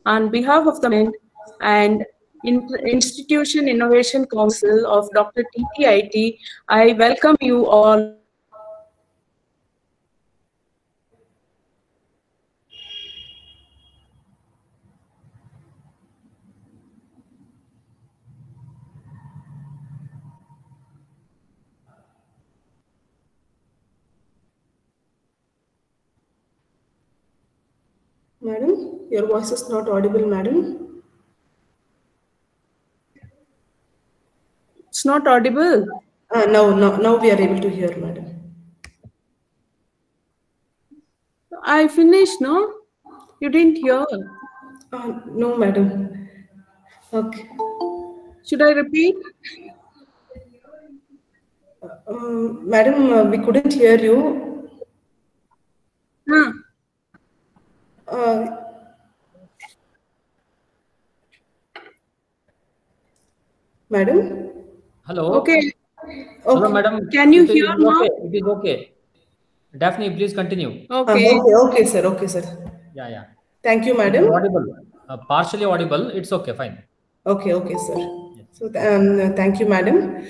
On behalf of the Management and Institution Innovation Council of Dr. TTIT, I welcome you all to the session on Innovation Technology Innovation Technology Innovation Technology Innovation Technology Madam, your voice is not audible, madam. It's not audible. Now we are able to hear, madam. I finished, no? You didn't hear. No, madam. Okay. Should I repeat? Madam, we couldn't hear you. Huh. Uh, Madam? Hello. Okay. Hello, Okay. madam. Can you It hear is now? okay. It is okay. Daphne, please continue. Okay. Okay, sir. Okay, sir. Yeah, yeah. Thank you, It is madam. audible. Partially audible. It's okay. Fine. Okay, sir. Yes. So, thank you, madam.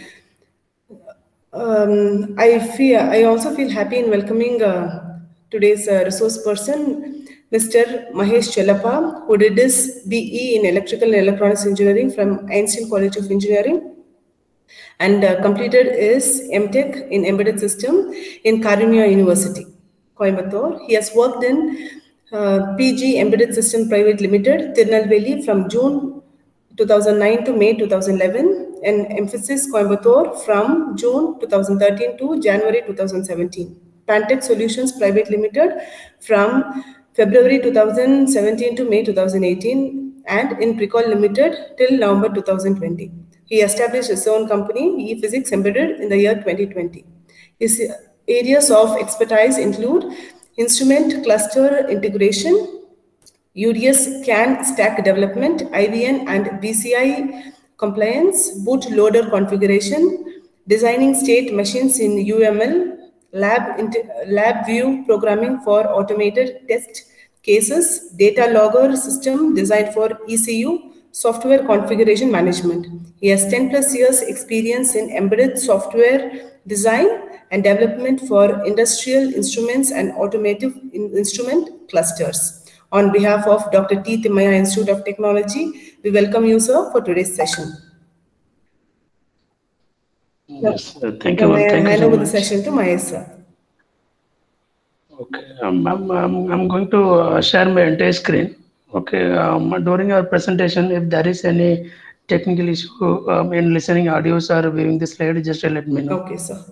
I also feel happy in welcoming today's resource person, Mr. Mahesh Chelappa, who did his BE in Electrical and Electronics Engineering from Einstein College of Engineering and completed his MTech in Embedded System in Karunya University, Coimbatore. He has worked in PG Embedded System Private Limited, Tirunelveli from June 2009 to May 2011 and Emphasis Coimbatore from June 2013 to January 2017. Pantech Solutions Private Limited from February 2017 to May 2018 and in Precol Limited till November 2020. He established his own company, ePhysics Embedded, in the year 2020. His areas of expertise include instrument cluster integration, UDS CAN stack development, IVN and BCI compliance, bootloader configuration, designing state machines in UML, lab view programming for automated test cases, data logger system designed for ECU, software configuration management. He has 10 plus years experience in embedded software design and development for industrial instruments and automotive instrument clusters. On behalf of Dr. T. Timmaya Institute of Technology, we welcome you, sir, for today's session. Yes, thank you. May I Thank you hand so over the much. session to Mahesh, sir. Okay, I'm going to share my entire screen. Okay, during our presentation, if there is any technical issue in listening audios or viewing the slide, just let me know. Okay, sir.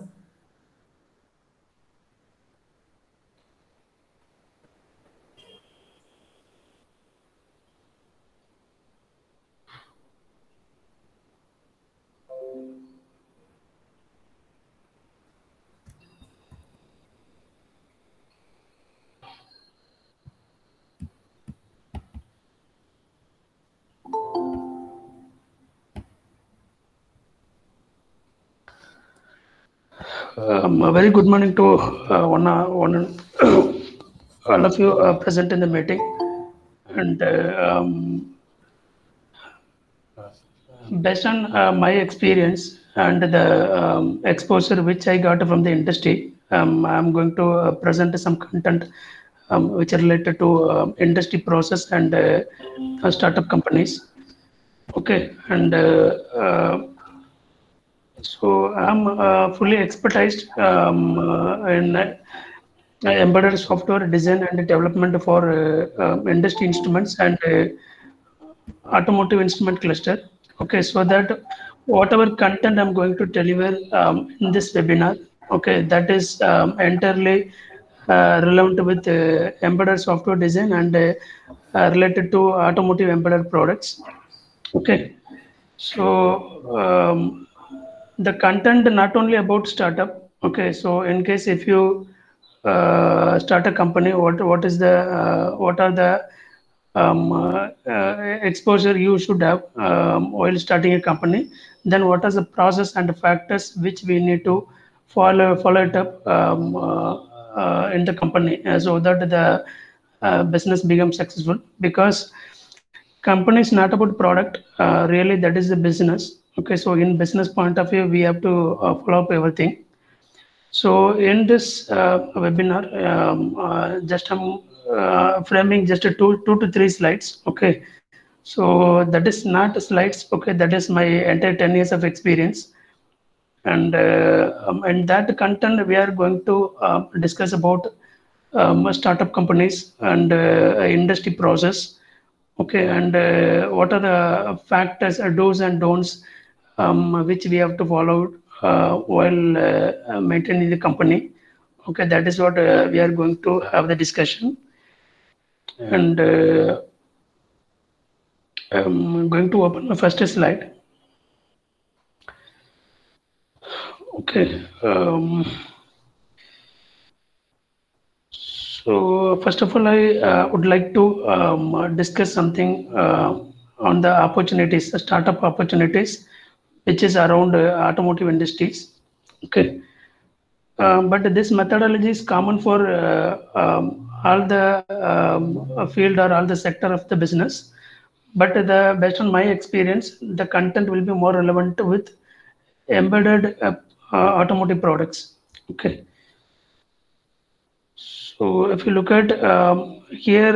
A very good morning to one all of you present in the meeting, and based on my experience and the exposure which I got from the industry, I'm going to present some content which are related to industry process and startup companies. Okay, and so I'm fully expertised in embedded software design and development for industry instruments and automotive instrument cluster. Okay, so that whatever content I'm going to deliver in this webinar, okay, that is entirely relevant with embedded software design and related to automotive embedded products. Okay, so the content not only about startup. Okay, so in case if you start a company, what is the what are the exposure you should have while starting a company, then what is the process and the factors which we need to follow it up in the company so that the business becomes successful. Because company is not about product. Really, that is the business. Okay, so in business point of view, we have to follow up everything. So in this webinar, just I'm framing just two to three slides. Okay, so that is not slides. Okay, that is my entire 10 years of experience. And that content we are going to discuss about startup companies and industry process. Okay, and what are the factors, do's and don'ts, which we have to follow while maintaining the company. Okay, that is what we are going to have the discussion. And I'm going to open the first slide. Okay. So first of all, I would like to discuss something on the opportunities, the startup opportunities, which is around automotive industries. Okay. But this methodology is common for all the field or all the sector of the business. But based on my experience, the content will be more relevant with embedded automotive products. Okay. So if you look at here,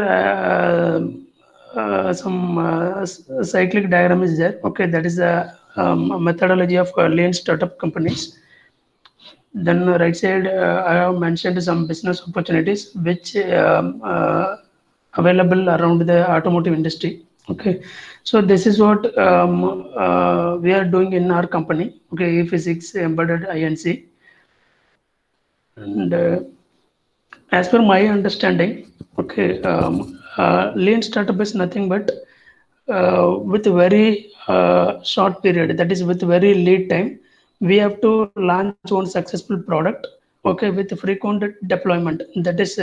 some cyclic diagram is there. Okay, that is a methodology of lean startup companies. Then right side, I have mentioned some business opportunities which available around the automotive industry. Okay, so this is what we are doing in our company. Okay, E-Physics Embedded Inc. And as per my understanding, okay, lean startup is nothing but with a very short period, that is with very lead time, we have to launch one successful product, okay, with frequent deployment. That is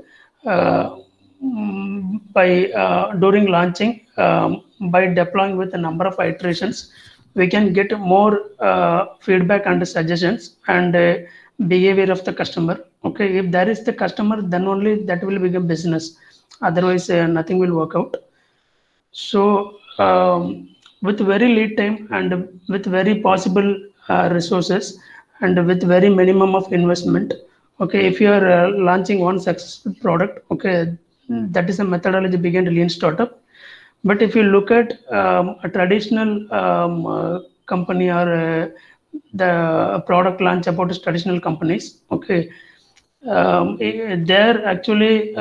by during launching, by deploying with a number of iterations, we can get more feedback and suggestions and behavior of the customer. Okay, if there is the customer, then only that will become business. Otherwise, nothing will work out. So with very lead time and with very possible resources and with very minimum of investment, okay, if you are launching one successful product, okay, that is a methodology behind lean startup. But if you look at a traditional company or the product launch about traditional companies, okay, there actually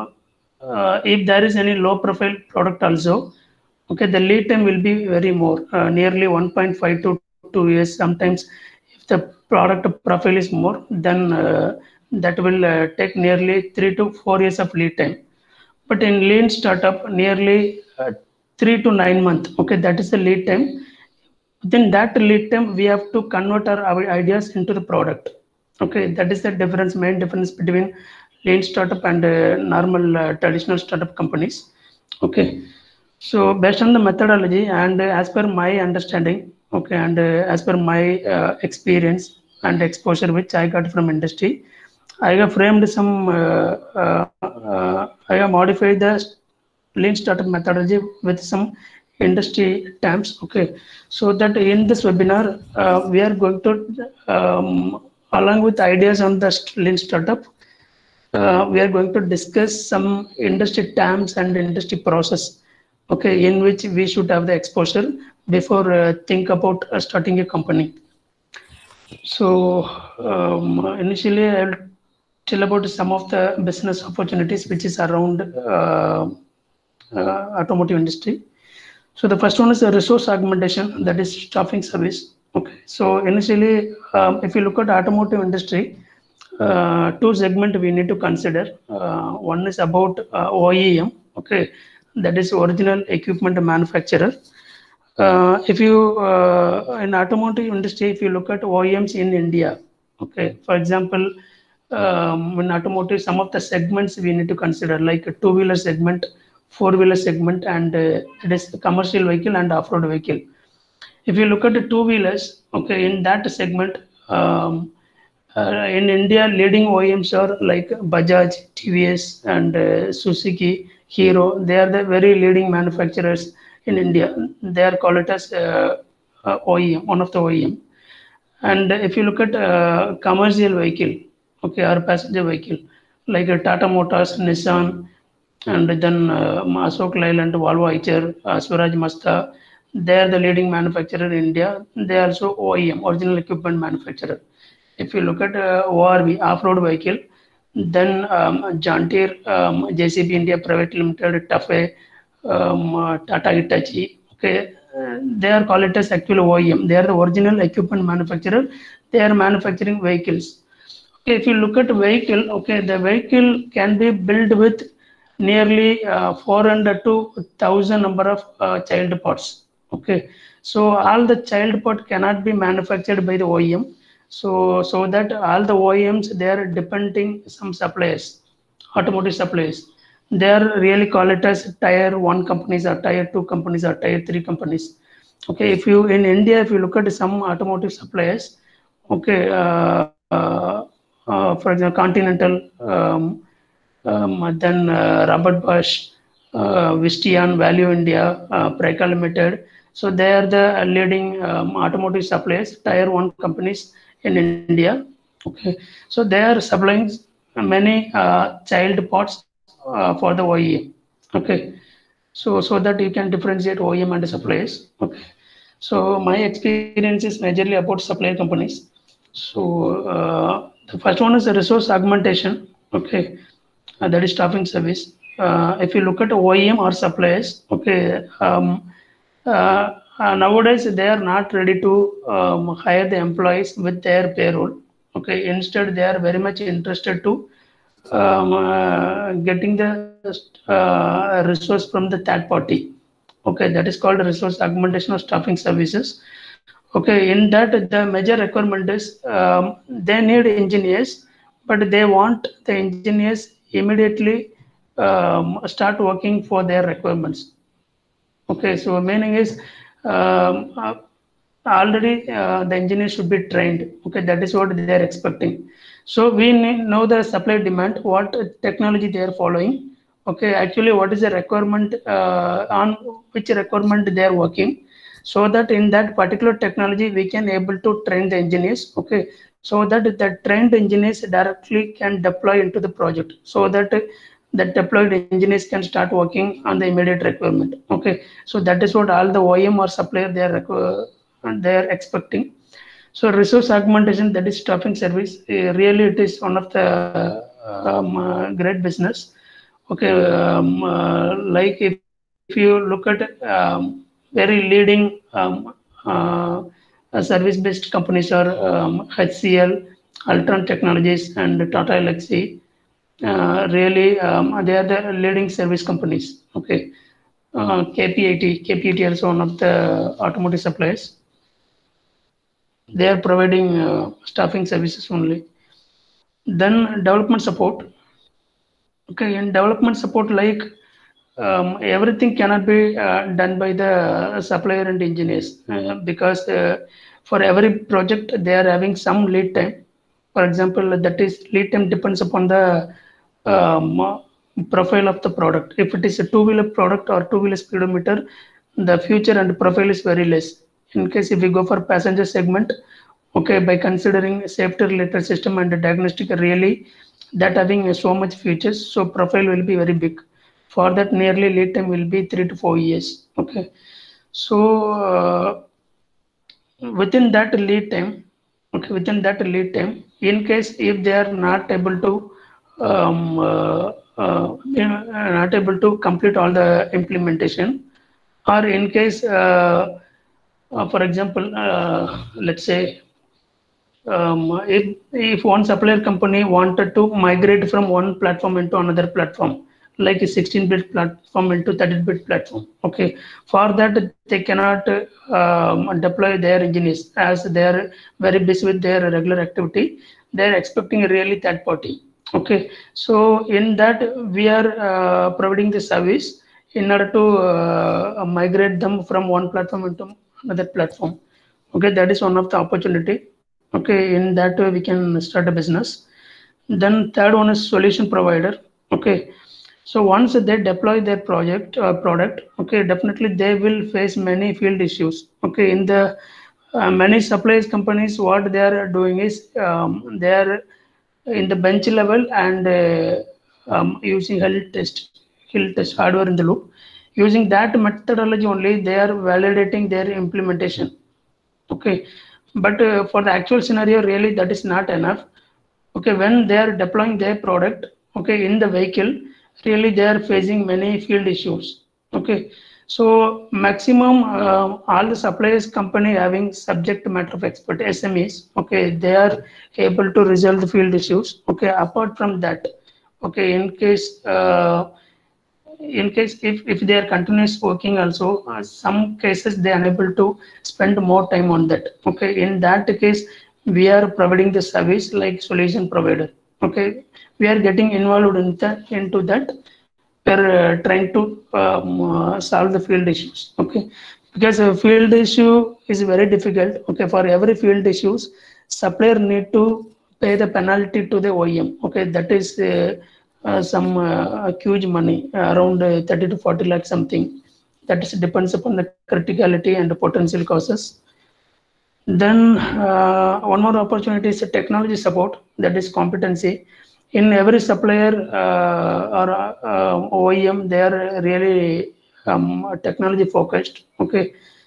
if there is any low profile product also, okay, the lead time will be very more, nearly 1.5 to 2 years. Sometimes if the product profile is more, then that will take nearly 3 to 4 years of lead time. But in lean startup, nearly 3 to 9 months, okay, that is the lead time. Within that lead time, we have to convert our ideas into the product. Okay, that is the difference, main difference between lean startup and normal traditional startup companies. Okay, so based on the methodology and as per my understanding, okay, and as per my experience and exposure which I got from industry, I have framed some, I have modified the lean startup methodology with some industry terms. Okay, so that in this webinar, we are going to, along with ideas on the lean startup, we are going to discuss some industry terms and industry process, okay, in which we should have the exposure before think about starting a company. So initially, I will tell about some of the business opportunities which is around automotive industry. So the first one is the resource augmentation, that is staffing service. Okay, so initially, if you look at automotive industry, two segments we need to consider. One is about OEM, okay, that is original equipment manufacturer. If you in automotive industry, if you look at OEMs in India, okay, for example, in automotive, some of the segments we need to consider, like a two-wheeler segment, four-wheeler segment, and it is commercial vehicle and off-road vehicle. If you look at the two-wheelers, okay, in that segment, in India, leading OEMs are like Bajaj, TVS, and Suzuki, Hero. They are the very leading manufacturers in India. They are called it as OEM, one of the OEM. And if you look at commercial vehicle, okay, or passenger vehicle, like Tata Motors, Nissan, and then Ashok Leyland, Volvo Eicher, Swaraj Mazda, they are the leading manufacturer in India. They are also OEM, original equipment manufacturer. If you look at ORV, off-road vehicle, then John Deere, JCB India Private Limited, TAFE, Tata Hitachi, okay, they are called it as actual OEM. They are the original equipment manufacturer. They are manufacturing vehicles. Okay, if you look at vehicle, okay, the vehicle can be built with nearly 400 to 1,000 number of child parts. Okay, so all the child part cannot be manufactured by the OEM. So that all the OEMs, they are depending some suppliers, automotive suppliers. They are really call it as tier 1 companies or tier 2 companies or tier 3 companies. Okay, if you in India, if you look at some automotive suppliers, okay, for example, Continental, then Robert Bosch, Visteon, Value India, Preka Limited. So they are the leading automotive suppliers, tier 1 companies in India. Okay, so they are supplying many child parts for the OEM. Okay, so that you can differentiate OEM and suppliers. Okay, so my experience is majorly about supplier companies. So the first one is the resource augmentation. Okay, that is staffing service. If you look at OEM or suppliers, okay, nowadays they are not ready to hire the employees with their payroll. Okay, instead they are very much interested to getting the resource from the third party. Okay, that is called resource augmentation or staffing services. Okay, in that the major requirement is they need engineers, but they want the engineers immediately start working for their requirements. Okay, so meaning is already the engineers should be trained. Okay, that is what they are expecting. So we know the supply demand, what technology they are following. Okay, actually what is the requirement, on which requirement they are working, so that in that particular technology we can able to train the engineers. Okay, so that the trained engineers directly can deploy into the project, so that the deployed engineers can start working on the immediate requirement. Okay, so that is what all the OEM or supplier they are expecting. So resource augmentation, that is staffing service, really it is one of the great business. Okay, like if you look at very leading service-based companies are HCL, Altron Technologies, and Tata Elxsi. Really, they are the leading service companies. Okay, KPIT also one of the automotive suppliers. They are providing staffing services only. Then development support. Okay, in development support, like everything cannot be done by the supplier and engineers because for every project they are having some lead time. For example, that is lead time depends upon the profile of the product. If it is a two-wheeler product or two-wheeler speedometer, the future and profile is very less. In case if we go for passenger segment, okay, by considering safety related system and diagnostic, really that having so much features, so profile will be very big. For that, nearly lead time will be 3 to 4 years. Okay, so within that lead time, okay, within that lead time, in case if they are not able to not able to complete all the implementation, or in case for example, let's say if one supplier company wanted to migrate from one platform into another platform, like a 16-bit platform into 30-bit platform. Okay, for that they cannot deploy their engineers as they are very busy with their regular activity. They are expecting a really third party. Okay, so in that we are providing the service in order to migrate them from one platform into another platform. Okay, that is one of the opportunity. Okay, in that way we can start a business. Then third one is solution provider. Okay, So once they deploy their product, okay, definitely they will face many field issues. Okay, in the many suppliers companies, what they are doing is they are in the bench level and using health test hardware in the loop. Using that methodology only, they are validating their implementation. Okay, but for the actual scenario, really that is not enough. Okay, when they are deploying their product, okay, in the vehicle, really they are facing many field issues. Okay, so maximum all the suppliers company having subject matter of expert SMEs, okay, they are able to resolve the field issues. Okay, apart from that, okay, in case if they are continuous working also, some cases they are unable to spend more time on that. Okay, in that case we are providing the service like solution provider. Okay, we are getting involved into that. We are trying to solve the field issues. Okay, because a field issue is very difficult. Okay, for every field issues supplier need to pay the penalty to the OEM. Okay, that is some huge money, around 30 to 40 lakh something. That is depends upon the criticality and the potential causes. Then one more opportunity is technology support, that is competency. In every supplier or OEM, they are really technology focused. Okay,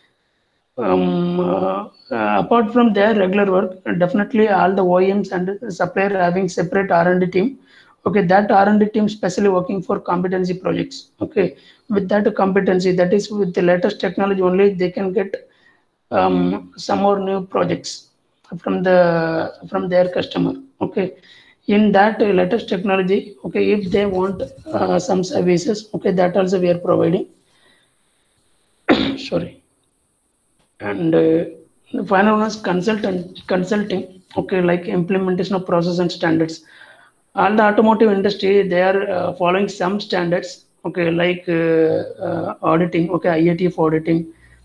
apart from their regular work, definitely all the OEMs and supplier having separate R&D team. Okay, that R&D team specially working for competency projects. Okay, with that competency, that is with the latest technology only, they can get some more new projects from their customer. Okay, in that latest technology, okay, if they want some services, okay, that also we are providing. Sorry. And the final one is consulting. Okay, like implementation of process and standards. All the automotive industry, they are following some standards. Okay, like auditing. Okay, IATF auditing.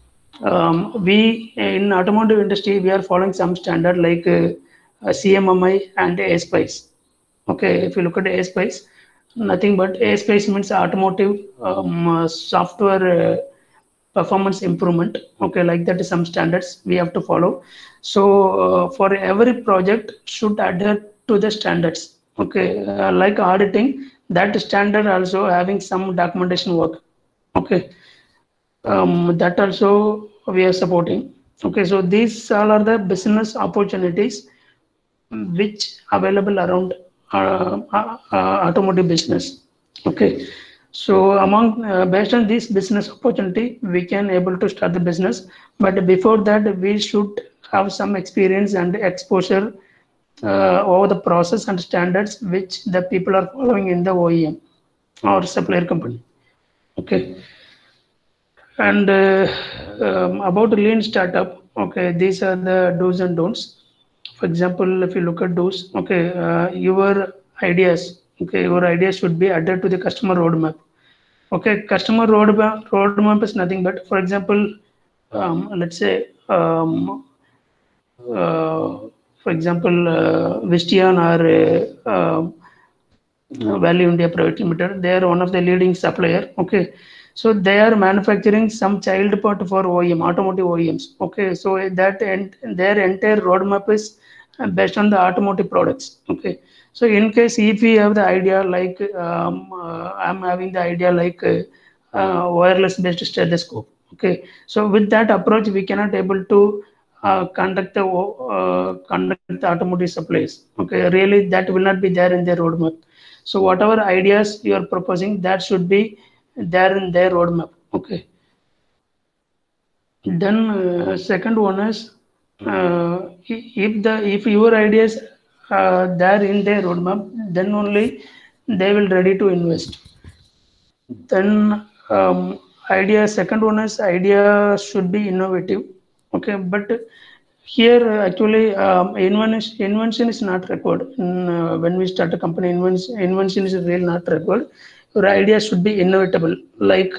We in automotive industry, we are following some standard like CMMI and ASPICE. Okay, if you look at ASPICE, nothing but ASPICE means automotive software performance improvement. Okay, like that is some standards we have to follow. So for every project should adhere to the standards. Okay, like auditing, that standard also having some documentation work. Okay, that also we are supporting. Okay, so these all are the business opportunities which available around automotive business. Okay, so among based on this business opportunity, we can able to start the business. But before that, we should have some experience and exposure over the process and standards which the people are following in the OEM or supplier company. Okay, and about lean startup. Okay, these are the do's and don'ts. For example, if you look at do's, okay, your ideas, okay, your ideas should be adhered to the customer roadmap. Okay, customer roadmap is nothing but, for example, let's say, for example, Visteon or Value India Private Limited, they are one of the leading supplier. Okay, so they are manufacturing some child part for OEM, automotive OEMs. Okay, so that their entire roadmap is based on the automotive products. Okay, so in case if we have the idea like I'm having the idea like wireless based stethoscope. Okay, so with that approach, we cannot able to conduct the automotive supplies. Okay, really that will not be there in their roadmap. So whatever ideas you are proposing, that should be there in their roadmap. Okay, then second one is if your ideas there in their roadmap, then only they will ready to invest. Then second one is idea should be innovative. Okay, but here actually invention is not required. When we start a company, invention is really not required. Your idea should be innovatable. Like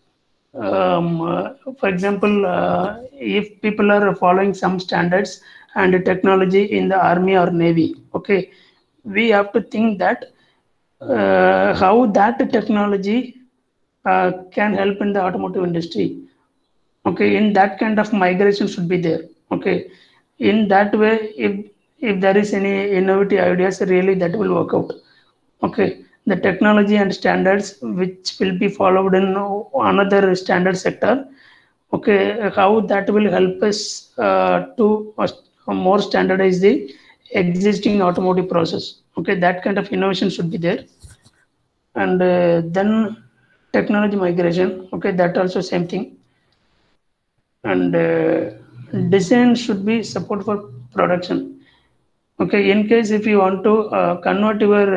for example, if people are following some standards and technology in the army or navy, okay, we have to think that how that technology can help in the automotive industry. Okay, in that kind of migration should be there. Okay, in that way, if there is any innovative ideas, really that will work out. Okay, the technology and standards which will be followed in another standard sector. Okay, how that will help us to more standardize the existing automotive process. Okay, that kind of innovation should be there. And then technology migration. Okay, that also same thing. And design should be support for production. Okay, in case if you want to convert your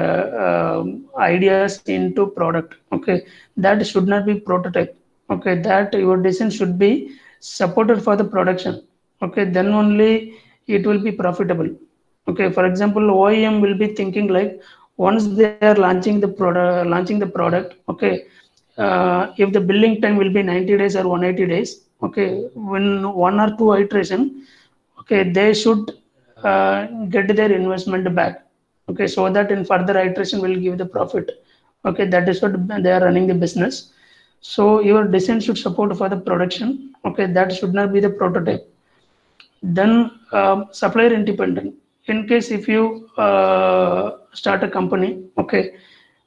ideas into product, okay, that should not be prototype. Okay, that your design should be supported for the production. Okay, then only it will be profitable. Okay, for example, OEM will be thinking like once they are launching the product. Okay, if the billing time will be 90 days or 180 days. Okay, when one or two iteration, okay, they should get their investment back. Okay, so that in further iteration will give the profit. Okay, that is what they are running the business. So your design should support for the production. Okay, that should not be the prototype. Then supplier independent. In case if you start a company, okay,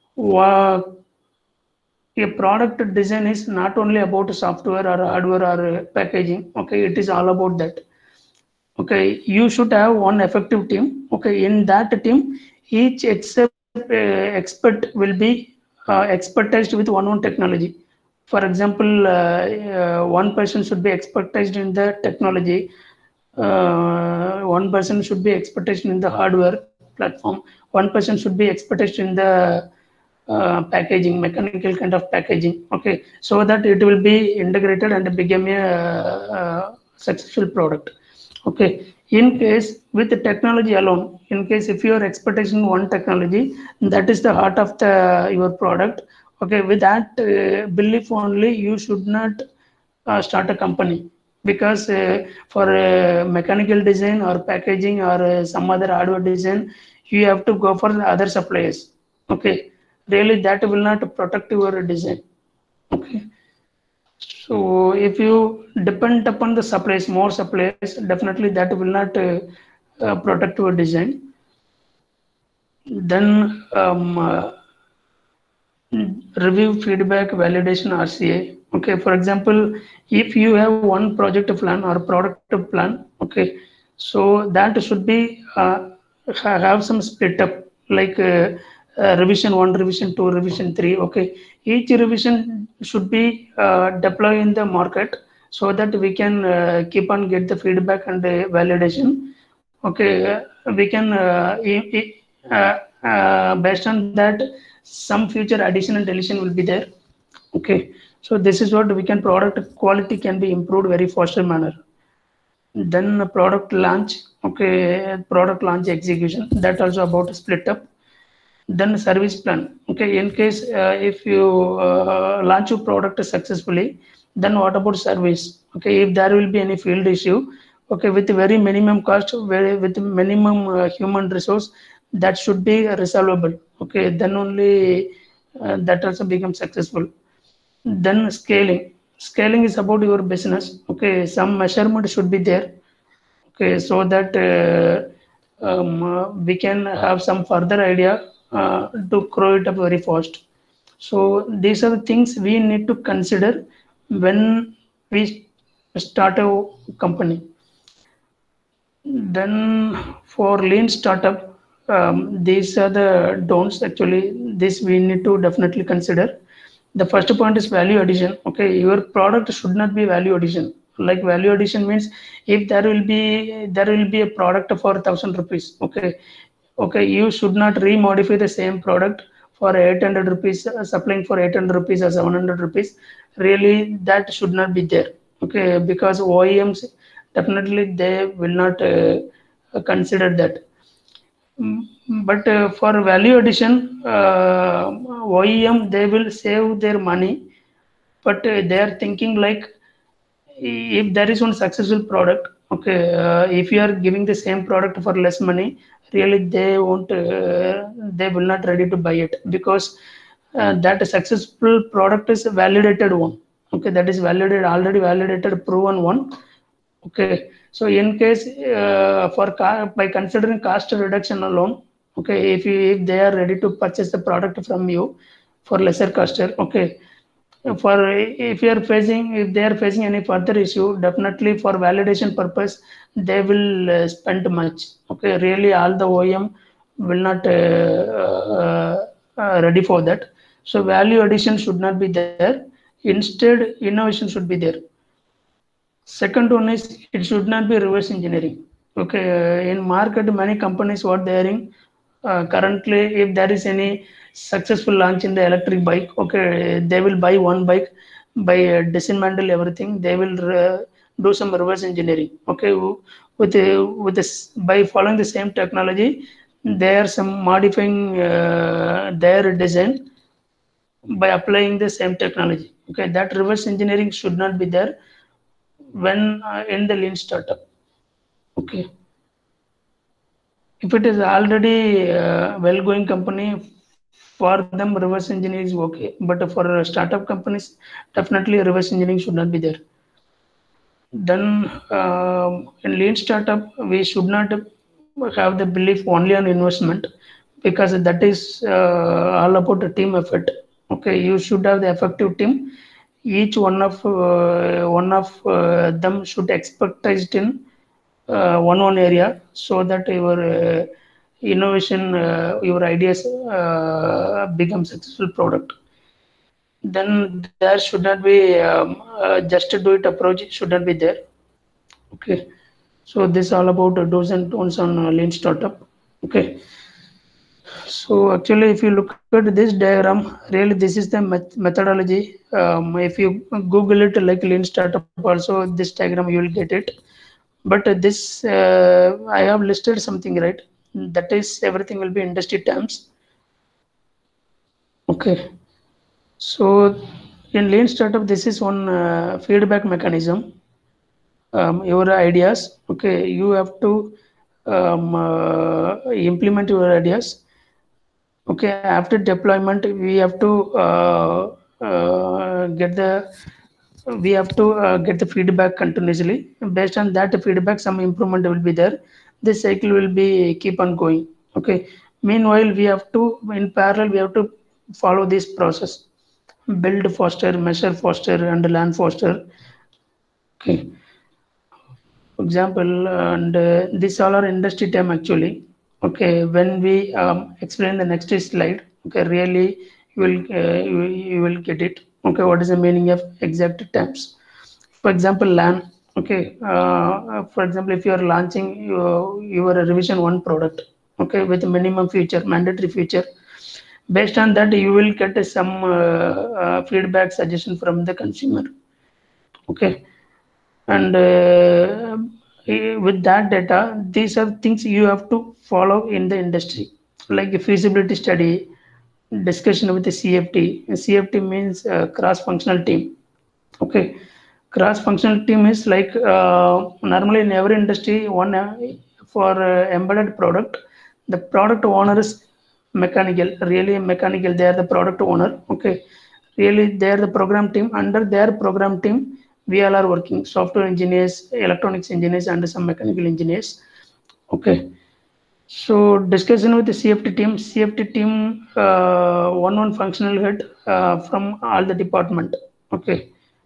a product design is not only about software or hardware or packaging. Okay, it is all about that. Okay, you should have one effective team. Okay, in that team, each expert will be expertized with one technology. For example, one person should be expertized in the technology. One person should be expertized in the hardware platform. One person should be expertized in the packaging, mechanical kind of packaging. Okay, so that it will be integrated and become a successful product. Okay, in case with the technology alone, in case if you are expertise in one technology, that is the heart of the your product. Okay, with that belief only, you should not start a company, because for mechanical design or packaging or some other hardware design, you have to go for the other suppliers. Okay, really that will not protect your design. Okay, so if you depend upon the suppliers, more suppliers, definitely that will not protect your design. Then review, feedback, validation, RCA. Okay, for example, if you have one project plan or product plan, okay, so that should be have some split up, like revision 1, revision 2, revision 3. Okay, each revision should be deployed in the market, so that we can keep on get the feedback and validation. Okay, we can based on that, some future addition and deletion will be there. Okay, so this is what we can, product quality can be improved very faster manner. Then product launch. Okay, product launch execution, that also about split up. Then service plan. Okay, in case if you launch your product successfully, then what about service? Okay, if there will be any field issue, okay, with very minimum cost, with minimum human resource, that should be resolvable. Okay, then only that also becomes successful. Then scaling is about your business. Okay, some measurement should be there. Okay, so that we can have some further idea to grow it up very fast. So these are the things we need to consider when we start a company. Then for lean startup, these are the don'ts. Actually, this we need to definitely consider. The first point is value addition. Okay, your product should not be value addition. Like value addition means if there will be a product for 1,000 rupees. Okay, you should not remodify the same product for 800 rupees, supplying for 800 rupees or 700 rupees. Really, that should not be there. Okay, because OEMs definitely they will not consider that. But for value addition, OEM they will save their money, but they are thinking like, if there is one successful product, okay, if you are giving the same product for less money, really they won't, they will not ready to buy it, because that successful product is a validated one. Okay, that is validated, already validated, proven one. Okay, so in case by considering cost reduction alone, okay, if they are ready to purchase the product from you for lesser cost, okay, for if they are facing any further issue, definitely for validation purpose they will spend much. Okay, really all the OEM will not ready for that. So value addition should not be there. Instead, innovation should be there. Second one is, it should not be reverse engineering. Okay, in market, many companies what they are in currently, if there is any successful launch in the electric bike, okay, they will buy one bike, by dismantle everything, they will do some reverse engineering. Okay, with this, by following the same technology, they are some modifying their design by applying the same technology. Okay, that reverse engineering should not be there when in the lean startup. Okay, if it is already well going company, for them reverse engineering is okay, but for startup companies, definitely reverse engineering should not be there. Then in lean startup, we should not have the belief only on investment, because that is all about the team effort. Okay, you should have the effective team. Each one of them should expertise in one area, so that your innovation, your ideas become successful product. Then there should not be just to do it approach should not be there. Okay, so this all about do's and don'ts on lean startup. Okay, so actually if you look at this diagram, really this is the methodology. If you Google it like lean startup also, this diagram you will get it. But this I have listed something, right? That is, everything will be industry terms. Okay, so in lean startup, this is one feedback mechanism. Your ideas, okay, you have to implement your ideas. Okay, after deployment, we have to get the feedback continuously. Based on that feedback, some improvement will be there. This cycle will be keep on going. Okay, meanwhile, we have to, in parallel, we have to follow this process: build faster, measure faster, and learn faster. Okay, for example, and this all are industry term actually. Okay, when we explain the next slide, okay, really you will get it. Okay, what is the meaning of exact terms? For example, LAN. Okay, for example, if you are launching your revision 1 product, okay, with minimum feature, mandatory feature, based on that you will get some feedback suggestion from the consumer. Okay, and with that data, these are things you have to follow in the industry, like a feasibility study, discussion with the CFT. CFT means cross-functional team. Okay, cross-functional team is like normally in every industry, one for embedded product, the product owner is mechanical, really mechanical, they are the product owner. Okay, really they are the program team. Under their program team, we all are working: software engineers, electronics engineers, and some mechanical engineers. Okay, so discussion with the CFT team. CFT team, one functional head from all the department. Okay,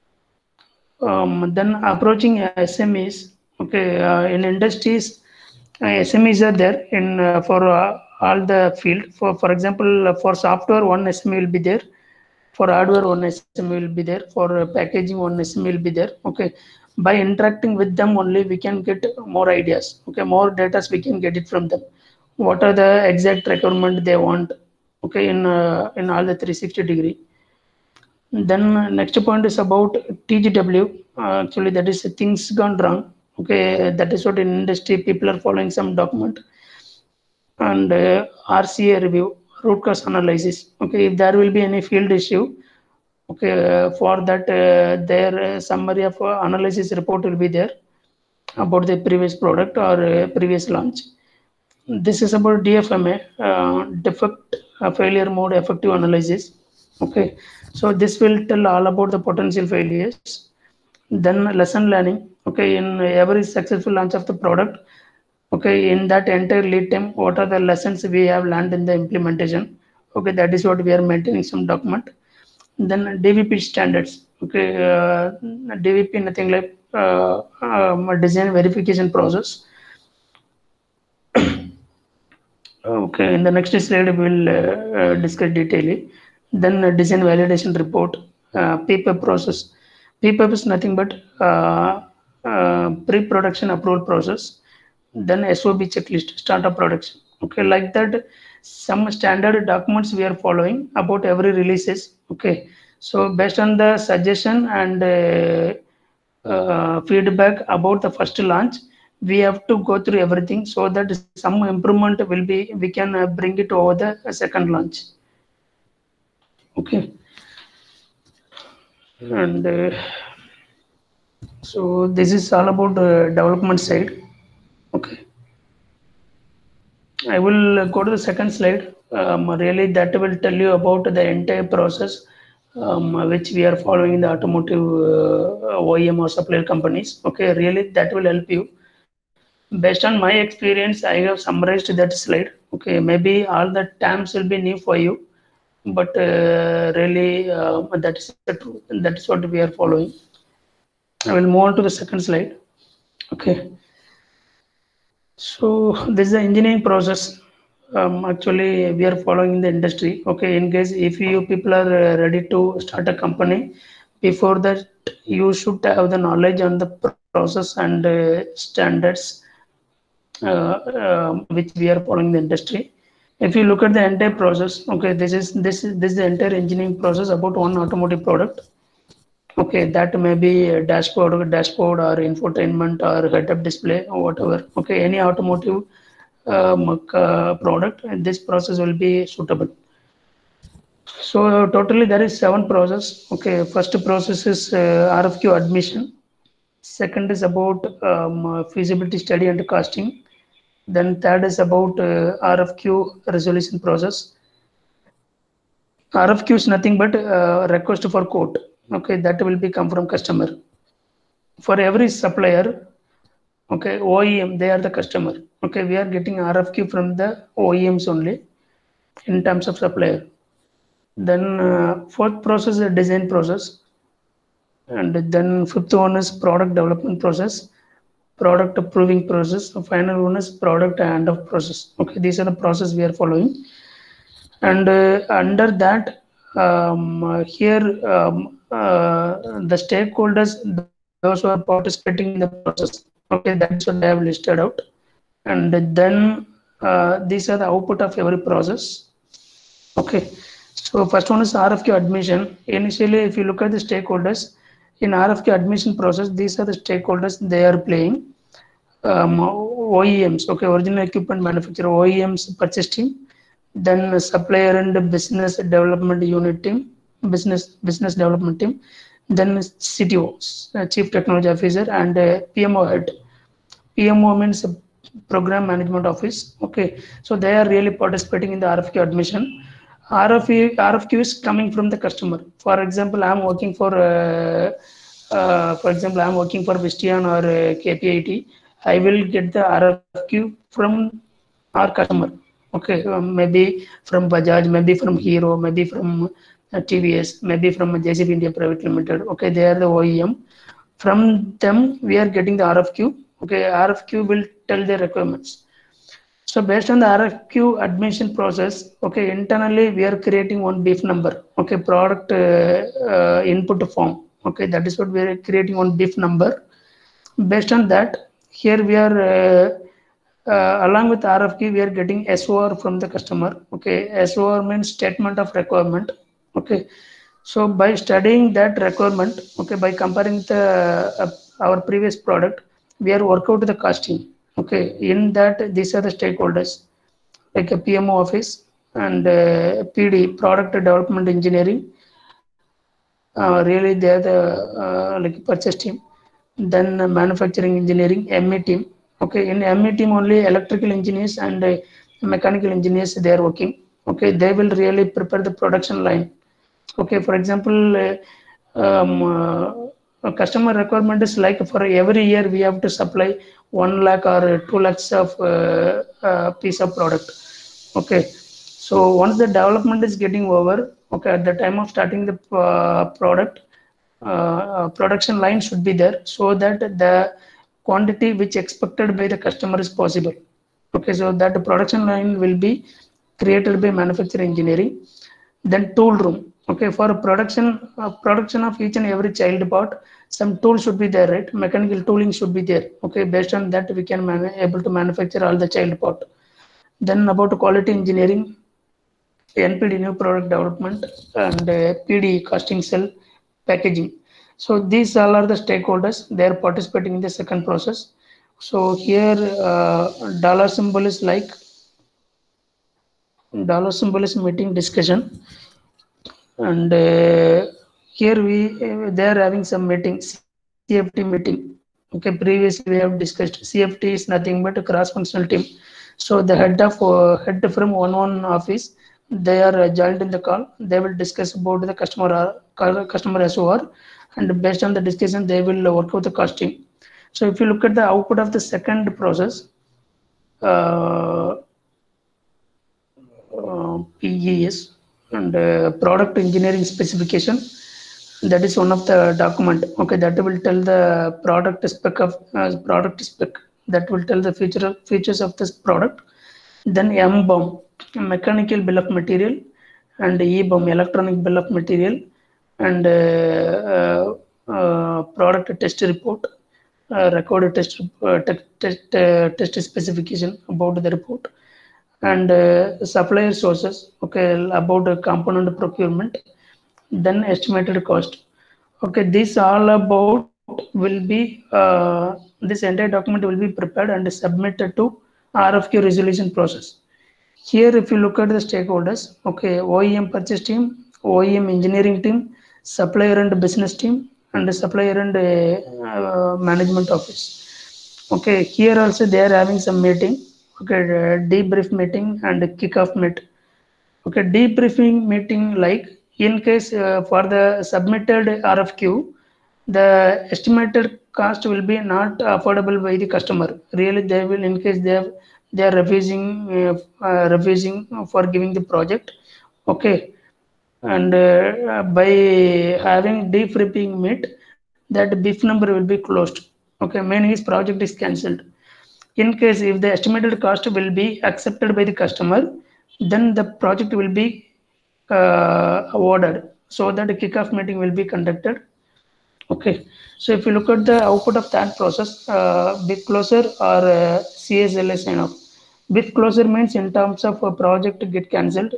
then approaching SMEs. Okay, in industries, SMEs are there in for all the field. For example, for software, one SME will be there. For hardware, one SME will be there. For packaging, one SME will be there. Okay, by interacting with them only, we can get more ideas. Okay, more data we can get it from them. What are the exact requirement they want? Okay, in all the 360 degree. Then next point is about TGW. Actually, that is things gone wrong. Okay, that is what in industry people are following some document. And RCA review, root cause analysis. Okay, if there will be any field issue, okay, for that their summary of analysis report will be there about the previous product or previous launch. this is about DFMA, defect failure mode effective analysis. Okay, so this will tell all about the potential failures. Then lesson learning. Okay, in every successful launch of the product, okay, in that entire lead time, what are the lessons we have learned in the implementation? Okay, that is what we are maintaining some document. Then DVP standards. Okay, DVP nothing like design verification process. Okay, in the next slide we will discuss detailing. Then design validation report, PPAP process. PPAP is nothing but pre-production approval process. Then SOB checklist, startup production. Okay, like that, some standard documents we are following about every releases. Okay, so based on the suggestion and feedback about the first launch, we have to go through everything so that some improvement will be, we can bring it over the second launch. Okay, and so this is all about development side. Okay, I will go to the second slide. Really, that will tell you about the entire process which we are following in the automotive OEM or supplier companies. Okay, really, that will help you. Based on my experience, I have summarized that slide. Okay, maybe all the terms will be new for you, but really, that is the truth. That is what we are following. I will move on to the second slide. Okay. So this is the engineering process. Actually, we are following the industry. Okay, in case if you people are ready to start a company, before that you should have the knowledge on the process and standards which we are following the industry. If you look at the entire process, okay, this is the entire engineering process about one automotive product. Okay, that may be a dashboard or infotainment or head-up display or whatever. Okay, any automotive product, and this process will be suitable. So totally there is 7 process. Okay, first process is RFQ admission. Second is about feasibility study and costing. Then third is about RFQ resolution process. RFQ is nothing but request for quote. Okay, that will be come from customer. For every supplier, okay, OEM, they are the customer. Okay, we are getting RFQ from the OEMs only in terms of supplier. Then fourth process is design process. And then fifth one is product development process, product approving process. The final one is product handoff process. Okay, these are the process we are following. And under that, here the stakeholders, those who are participating in the process, okay, that's what I have listed out. And then these are the output of every process. Okay, so first one is RFQ admission. Initially, if you look at the stakeholders in RFQ admission process, these are the stakeholders they are playing. OEMs, okay, original equipment manufacturer, OEMs purchase team, then supplier and business development unit team, business development team, then CTO, chief technology officer, and PMO head. PMO means program management office. Okay, so they are really participating in the RFQ admission. RFQ is coming from the customer. For example, I'm working for Visteon or KPIT. I will get the RFQ from our customer. Okay, maybe from Bajaj, maybe from Hero, maybe from TVS, maybe from JCB India Private Limited. Okay, they are the OEM. From them, we are getting the RFQ. Okay, RFQ will tell the requirements. So based on the RFQ admission process, okay, internally we are creating one BIF number. Okay, product input form. Okay, that is what we are creating one BIF number. Based on that, here we are along with RFQ, we are getting SOR from the customer. Okay, SOR means statement of requirement. Okay, so by studying that requirement, okay, by comparing the our previous product, we are work out the costing. Okay, in that these are the stakeholders like a PMO office and PD, product development engineering. Really, they are the like purchase team. Then manufacturing engineering, ME team. Okay, in ME team only electrical engineers and mechanical engineers they are working. Okay, they will really prepare the production line. Okay, for example, a customer requirement is like for every year we have to supply 1 lakh or 2 lakhs of piece of product. Okay, so once the development is getting over, okay, at the time of starting the production line should be there so that the quantity which expected by the customer is possible. Okay, so that the production line will be created by manufacturing engineering. Then tool room. Okay, for production of each and every child part, some tool should be there, right? Mechanical tooling should be there. Okay, based on that we can able to manufacture all the child part. Then about quality engineering, NPD new product development, and PD casting cell packaging. So these all are the stakeholders. They are participating in the second process. So here dollar symbol is like meeting discussion, and here they are having some meetings, CFT meeting. Okay, previously we have discussed CFT is nothing but a cross-functional team. So the head from one office, they are joined in the call. They will discuss about the customer SOR, and based on the discussion, they will work out the costing. So if you look at the output of the second process, PES and product engineering specification, that is one of the document. Okay, that will tell the product spec that will tell the features of this product. Then MBOM, mechanical bill of material, and EBOM, electronic bill of material, and product test report, recorded test specification about the report, and supplier sources. Okay, about component procurement, then estimated cost. Okay, this all about will be this entire document will be prepared and submitted to RFQ resolution process. Here, if you look at the stakeholders, okay, OEM purchase team, OEM engineering team, supplier and business team, and the supplier and management office. Okay, here also they are having some meeting. Okay, debrief meeting and kickoff meet. Okay, debriefing meeting, like in case for the submitted RFQ, the estimated cost will be not affordable by the customer. Really, they will, in case they are refusing for giving the project. Okay, and by having debriefing meet, that BIF number will be closed. Okay, meaning his project is cancelled. In case if the estimated cost will be accepted by the customer, then the project will be awarded, so that a kickoff meeting will be conducted. Okay, so if you look at the output of that process, BIF closure or CSLA sign off. BIF closure means in terms of a project get cancelled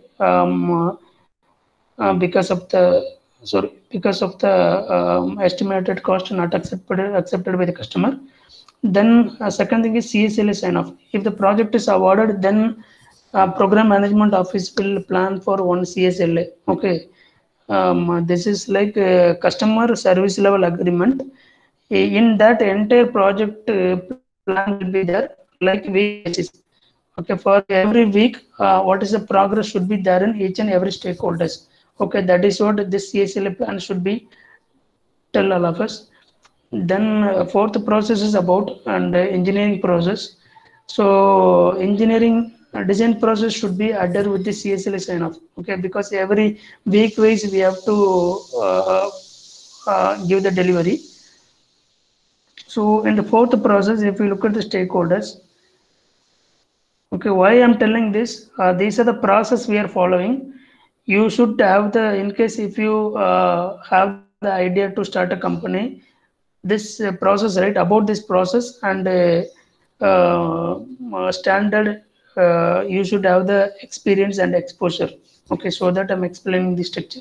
because of the estimated cost not accepted by the customer. Then second thing is CSLA sign off. If the project is awarded, then program management office will plan for one CSLA. Okay, this is like a customer service level agreement. In that entire project plan will be there, like week basis. Okay, for every week, what is the progress should be there in each and every stakeholders. Okay, that is what this CSLA plan should be tell all of us. Then fourth process is about and engineering process. So engineering design process should be adhered with the CSLA sign off. Okay, because every week wise we have to give the delivery. So in the fourth process, if we look at the stakeholders, okay, why I'm telling this? These are the process we are following. You should have the, in case if you have the idea to start a company, this process, right? About this process and standard, you should have the experience and exposure. Okay, so that I'm explaining the structure.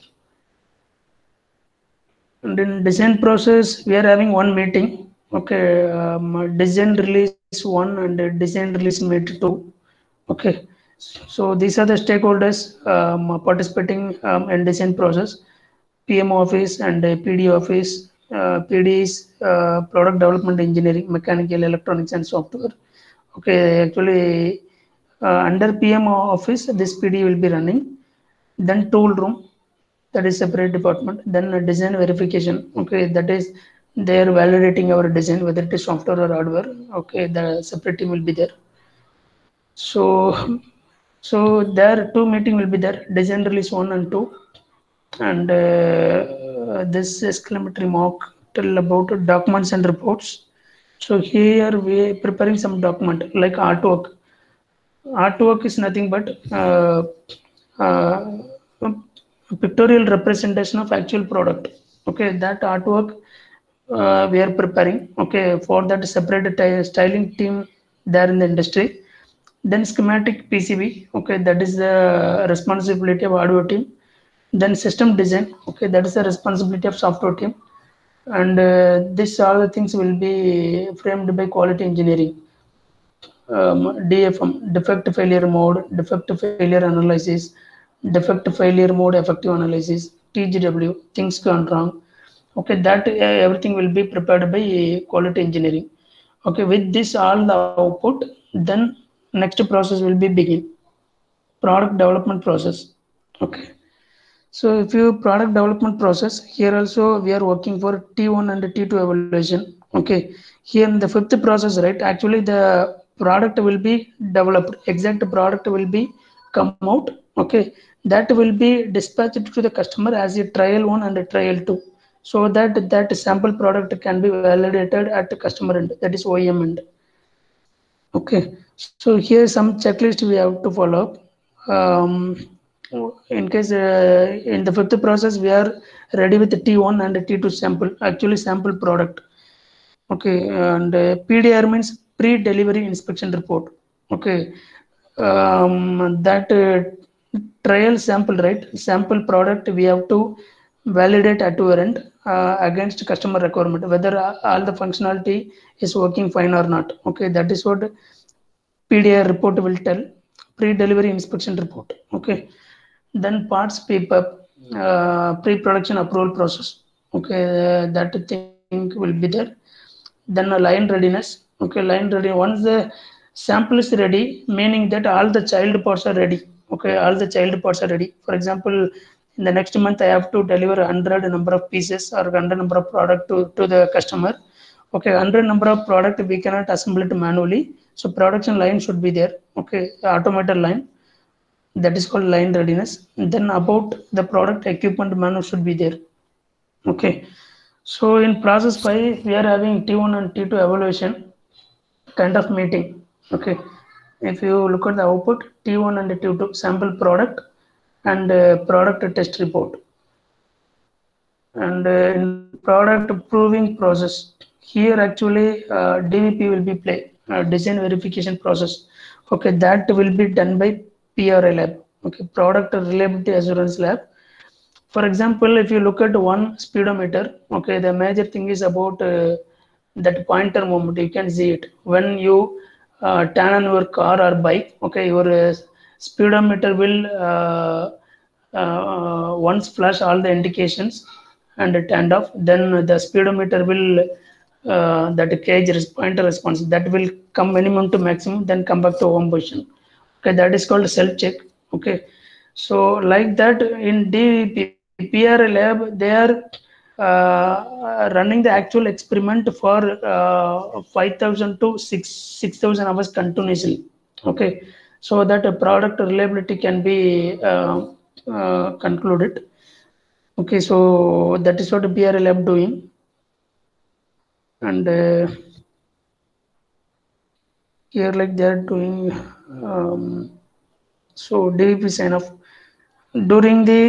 And in design process, we are having one meeting. Okay, design release 1 and design release meet 2. Okay, so these are the stakeholders participating in design process. PM office and PD office. PD is product development engineering, mechanical, electronics, and software. Okay, actually, under PM office, this PD will be running. Then tool room, that is separate department. Then design verification. Okay, that is they are validating our design, whether it is software or hardware. Okay, the separate team will be there. So there two meeting will be there, design release 1 and 2, and this exclamatory mark tell about documents and reports. So here we preparing some document like artwork. Artwork is nothing but uh, pictorial representation of actual product. Okay, that artwork we are preparing. Okay, for that separate styling team there in the industry. Then schematic PCB. Okay, that is the responsibility of hardware team. Then system design. Okay, that is the responsibility of software team. And this all the things will be framed by quality engineering. DFM, defect failure mode, defect failure analysis, defect failure mode effective analysis, TGW, things gone wrong. Okay, that everything will be prepared by quality engineering. Okay, with this all the output, then next process will be begin. Product development process. Okay. So if you product development process, here also we are working for T1 and T2 evaluation. Okay. Here in the fifth process, right? Actually, the product will be developed. Exact product will be come out. Okay. That will be dispatched to the customer as a trial 1 and a trial 2. So that sample product can be validated at the customer end. That is OEM end. Okay. So here some checklist we have to follow up. In case in the fifth process we are ready with the T1 and the T2 sample, actually sample product. Okay, and PDR means pre-delivery inspection report. Okay, that trial sample, right? Sample product we have to validate at our end against customer requirement, whether all the functionality is working fine or not. Okay, that is what PDR report will tell. Pre-delivery inspection report. Okay, then parts PPAP, pre-production approval process. Okay, that thing will be there. Then a line readiness. Okay, line ready. Once the sample is ready, meaning that all the child parts are ready. Okay, all the child parts are ready. For example, in the next month I have to deliver 100 number of pieces or 100 number of product to the customer. Okay, 100 number of product we cannot assemble it manually. So production line should be there. Okay, automated line, that is called line readiness. And then about the product equipment manual should be there. Okay, so in process 5 we are having T1 and T2 evaluation kind of meeting. Okay, if you look at the output, T1 and T2 sample product and product test report. And in product proving process, here actually DVP will be play, design verification process. Okay, that will be done by PRA lab. Okay, product reliability assurance lab. For example, if you look at one speedometer, okay, the major thing is about that pointer movement. You can see it when you turn on your car or bike. Okay, your speedometer will once flash all the indications and turned off. Then the speedometer will that cage pointer response that will come minimum to maximum, then come back to home position. Okay, that is called self check. Okay, so like that in DVP PRA lab, they are running the actual experiment for 5,000 to 6,000 hours continuously. Okay, so that product reliability can be concluded. Okay, so that is what PRA lab doing. And here like they are doing so DVP sign off during the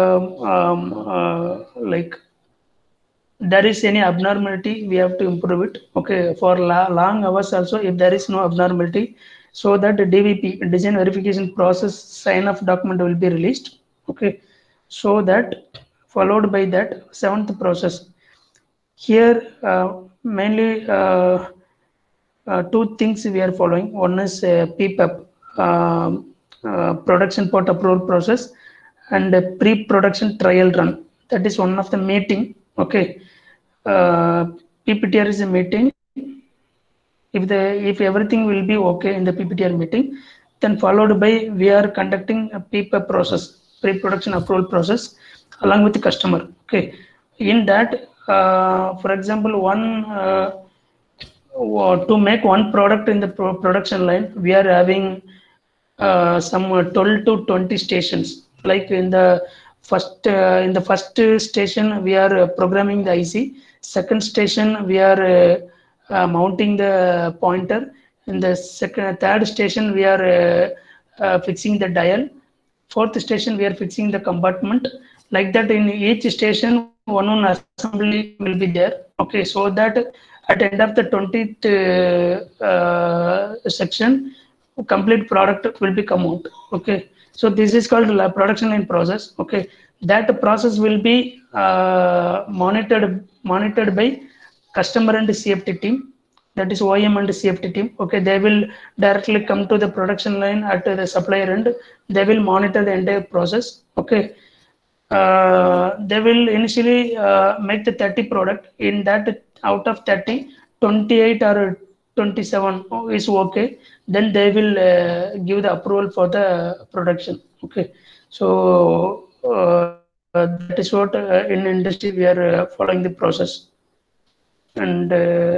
like there is any abnormality we have to improve it. Okay, for long hours also if there is no abnormality, so that DVP design verification process sign off document will be released. Okay, so that followed by that seventh process. Here mainly two things we are following. One is PPAP, production part approval process, and pre-production trial run. That is one of the meeting. Okay, PPTR is a meeting If everything will be okay in the PPTR meeting, then followed by we are conducting a PPAP process, pre-production approval process, along with the customer. Okay, in that, for example, to make one product in the production line, we are having some 12 to 20 stations. Like in the first station, we are programming the IC. Second station, we are mounting the pointer. In the third station, we are fixing the dial. Fourth station, we are fixing the compartment. Like that, in each station, one assembly will be there. Okay, so that at the end of the 20th section, complete product will be come out. Okay, so this is called production in process. Okay, that process will be monitored by customer and CFT team, that is OEM and CFT team. Okay, they will directly come to the production line at the supplier end. They will monitor the entire process. Okay, they will initially make the 30 product. In that, out of 30, 28 or 27 is okay. Then they will give the approval for the production. Okay, so that is what in industry we are following the process. And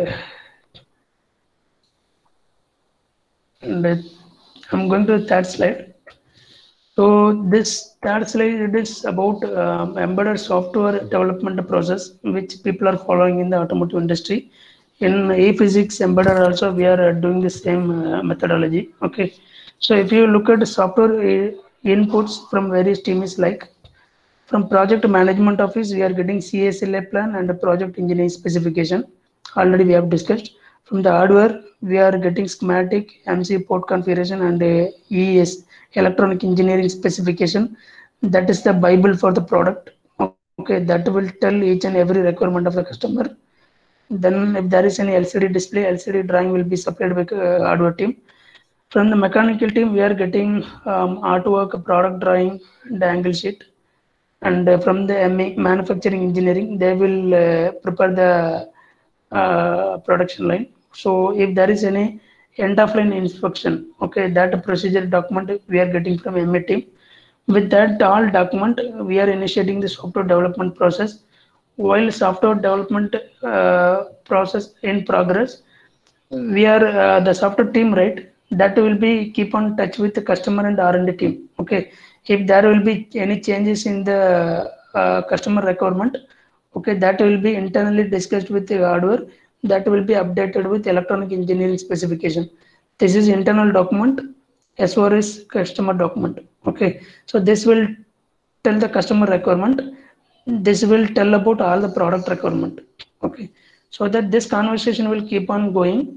I'm going to the third slide. So this third slide, it is about embedded software development process, which people are following in the automotive industry. In e-physics embedded also, we are doing the same methodology. Okay, so if you look at the software inputs from various teams, like from project management office, we are getting CSLA plan and the project engineering specification. Already we have discussed. From the hardware, we are getting schematic, MC port configuration, and EES, electronic engineering specification. That is the Bible for the product. Okay, that will tell each and every requirement of the customer. Then if there is any LCD display, LCD drawing will be supplied by hardware team. From the mechanical team, we are getting artwork, product drawing, and angle sheet. And from the manufacturing engineering, they will prepare the production line. So if there is any end of line inspection, okay, that procedure document we are getting from MA team. With that all document, we are initiating the software development process. While software development process in progress, we are the software team, right? That will be keep on touch with the customer and R&D team. Okay, if there will be any changes in the customer requirement, okay, that will be internally discussed with the hardware. That will be updated with electronic engineering specification. This is internal document as far as customer document. Okay, so this will tell the customer requirement. This will tell about all the product requirement. Okay, so that this conversation will keep on going.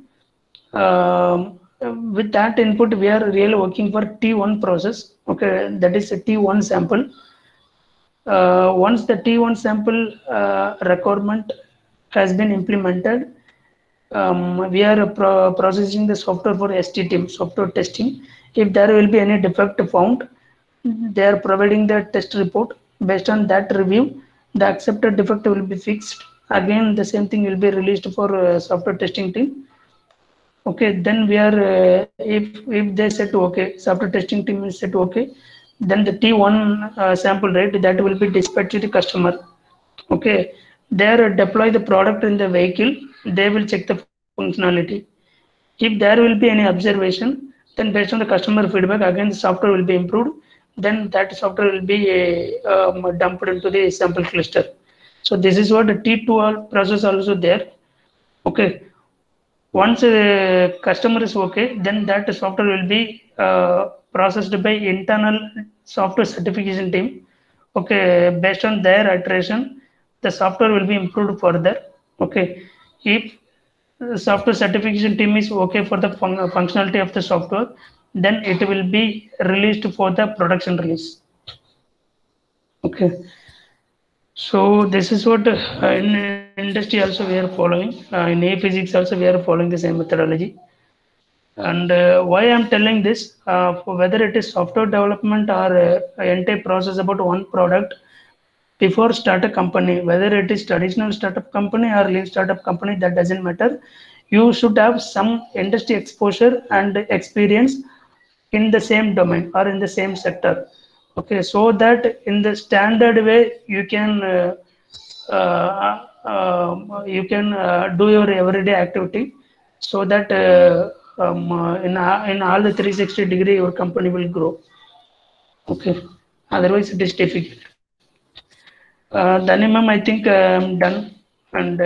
With that input, we are really working for T1 process. Okay, that is a T1 sample. Once the T1 sample requirement has been implemented, we are processing the software for ST team, software testing. If there will be any defect found, they are providing the test report. Based on that review, the accepted defect will be fixed. Again, the same thing will be released for software testing team. Okay, then we are if they said okay, software testing team is said okay, then the T1 sample, right, that will be dispatched to the customer. Okay, there deploy the product in the vehicle. They will check the functionality. If there will be any observation, then based on the customer feedback, again the software will be improved. Then that software will be dumped into the sample cluster. So this is what the T2 process also there. Okay, once a customer is okay, then that software will be processed by internal software certification team. Okay, based on their iteration, the software will be improved further. Okay, if the software certification team is okay for the functionality of the software, then it will be released for the production release. Okay, so this is what in industry also we are following. In e-physics also we are following the same methodology. And why I'm telling this, for whether it is software development or entire process about one product, before start a company, whether it is traditional startup company or lean startup company, that doesn't matter. you should have some industry exposure and experience in the same domain or in the same sector. Okay, so that in the standard way you can do your everyday activity, so that in all the 360-degree your company will grow. Okay, otherwise it is difficult. Dani ma'am, I think I'm done, and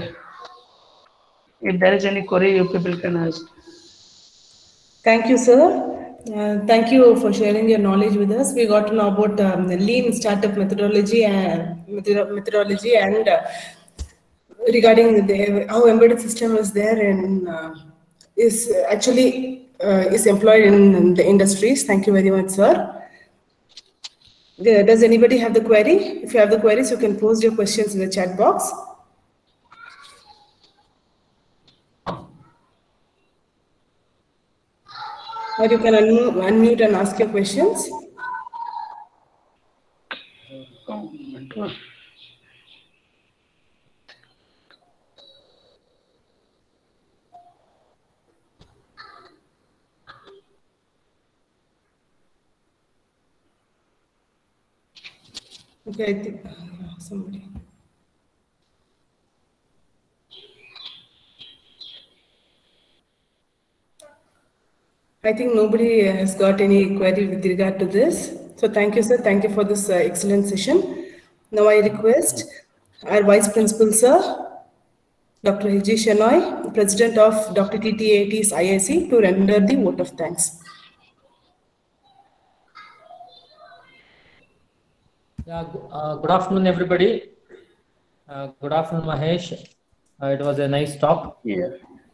if there is any query, you people can ask. Thank you, sir. Thank you for sharing your knowledge with us. We got to know about the lean startup methodology and regarding how embedded system is there and is actually is employed in the industries. Thank you very much, sir. Does anybody have the query? If you have the queries, you can post your questions in the chat box. Or you can unmute and ask your questions. Okay, I think somebody. I think nobody has got any query with regard to this. So thank you, sir. Thank you for this excellent session. Now I request our Vice Principal, sir, Dr. H.G. Shenoy, President of Dr. TTIT's IIC, to render the vote of thanks. Yeah, good afternoon, everybody. Good afternoon, Mahesh. It was a nice talk. Yeah.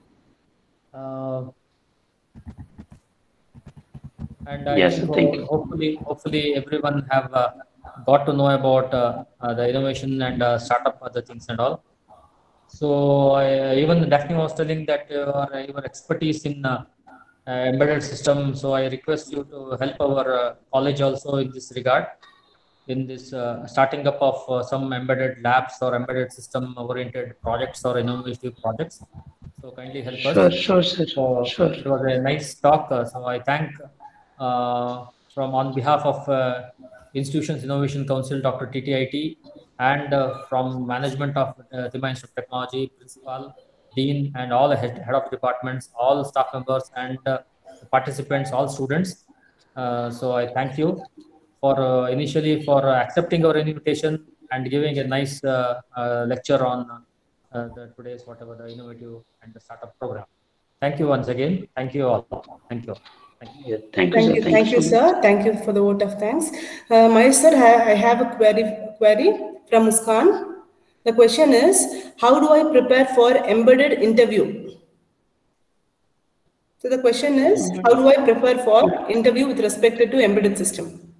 And yes, thank you. hopefully everyone have got to know about the innovation and startup other things and all. So even Daphne was telling that your expertise in embedded system. So I request you to help our college also in this regard, in this starting up of some embedded labs or embedded system oriented projects or innovative projects. So kindly help us. Sure, sir. So Sure. it was a nice talk. So I thank from on behalf of Institutions Innovation Council, Dr. TTIT, and from management of Timma Institute of Technology, principal, dean, and all the head of departments, all staff members and participants, all students. So I thank you for initially for accepting our invitation and giving a nice lecture on today's whatever the innovative and the startup program. Thank you once again. Thank you all. Thank you. Yeah, thank you, Thank you, sir. Thank you for the vote of thanks. Mahesh sir, I have a query from Muskan. The question is, how do I prepare for embedded interview? So the question is, how do I prepare for interview with respect to embedded system?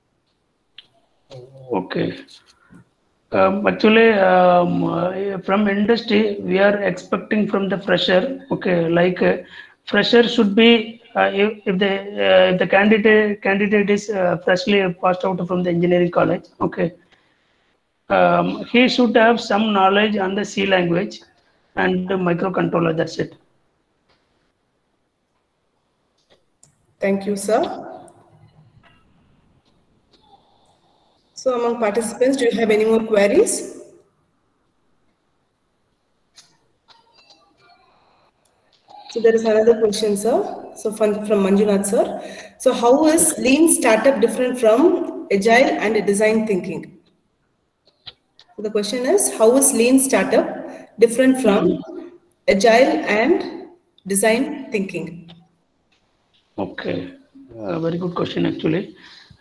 Okay. Actually, from industry, we are expecting from the fresher. Okay, like fresher should be if the candidate is freshly passed out from the engineering college. Okay, he should have some knowledge on the C language and the microcontroller. That's it. Thank you, sir. So among participants, do you have any more queries? So there is another question, sir. So from Manjunath, sir. So how is lean startup different from agile and design thinking? So the question is, how is lean startup different from agile and design thinking? Okay, very good question actually.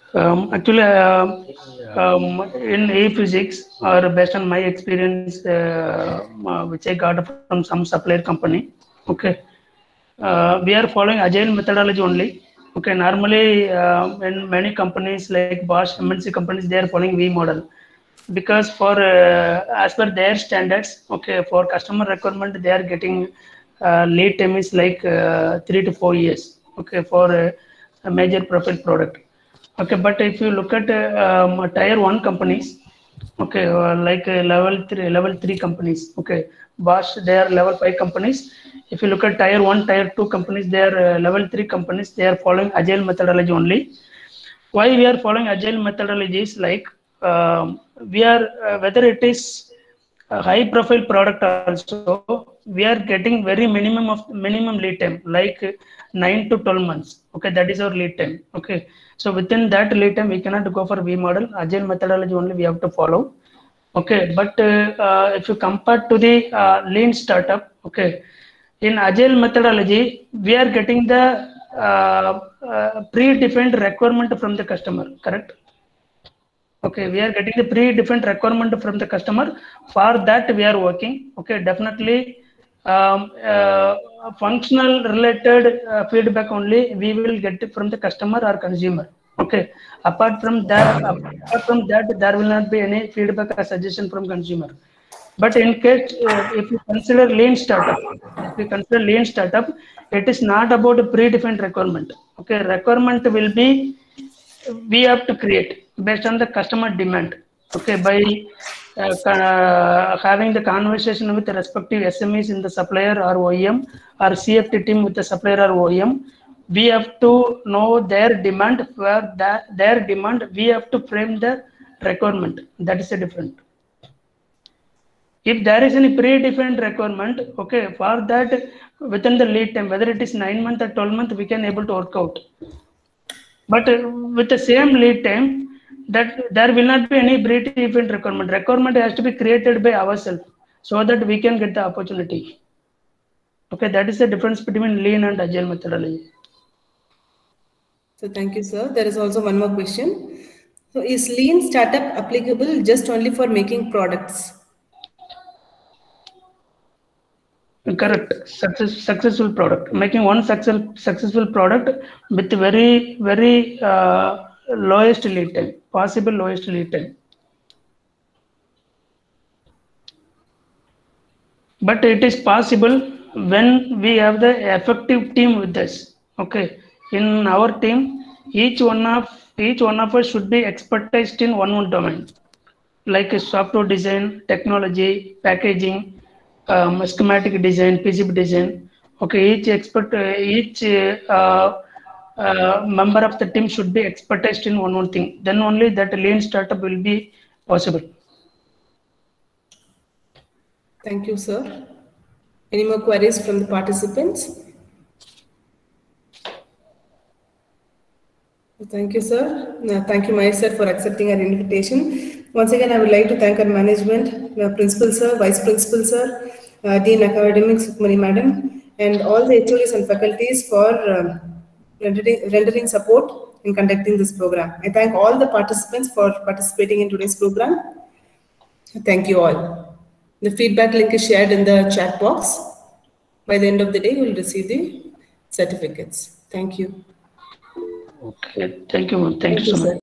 In A-Physics, or based on my experience, which I got from some supplier company, okay, we are following agile methodology only. Okay, normally in many companies like Bosch, MNC companies, they are following V model, because for as per their standards, okay, for customer requirement, they are getting lead time is like 3 to 4 years. Okay, for a major profile product. Okay, but if you look at tier 1 companies, okay, like level 3 companies, okay, Bosch, they are level 5 companies. If you look at tier 1, tier 2 companies, they are level 3 companies. They are following agile methodology only. Why we are following agile methodologies? Like we are whether it is a high profile product also, we are getting very minimum lead time, like 9 to 12 months. Okay, that is our lead time. Okay, so within that lead time, we cannot go for V model. Agile methodology only we have to follow. Okay, but if you compare to the lean startup, okay, in agile methodology, we are getting the predefined requirement from the customer, correct? Okay, we are getting the predefined requirement from the customer. For that, we are working. Okay, definitely functional related feedback only we will get it from the customer or consumer. Okay, apart from that, there will not be any feedback or suggestion from consumer. But in case if you consider lean startup, it is not about a predefined requirement. Okay, requirement will be we have to create based on the customer demand. Okay, by having the conversation with the respective SMEs in the supplier or OEM or CFT team with the supplier or OEM, we have to know their demand. For their demand, we have to frame the requirement. That is a different. If there is any predefined requirement, okay, for that within the lead time, whether it is 9 months or 12 months, we can able to work out. But with the same lead time, that there will not be any predefined requirement. Requirement has to be created by ourselves so that we can get the opportunity. Okay, that is the difference between lean and agile methodology. So thank you, sir. There is also one more question. So is lean startup applicable just only for making products? Correct. Successful product. Making one successful product with very lowest lead time, possible lowest lead time. But it is possible when we have the effective team with us. Okay, in our team, each one of us should be expertized in one domain, like software design, technology, packaging, schematic design, PCB design. Okay, each member of the team should be expertized in one thing. Then only that lean startup will be possible. Thank you, sir. Any more queries from the participants? Thank you, sir. Thank you, Mahesh sir, for accepting our invitation. Once again, I would like to thank our management, Principal sir, Vice Principal sir, Dean Academics, Sukumari madam, and all the HODs and faculties for rendering support in conducting this program. I thank all the participants for participating in today's program. Thank you all. The feedback link is shared in the chat box. By the end of the day, you will receive the certificates. Thank you. Okay, thank you so much.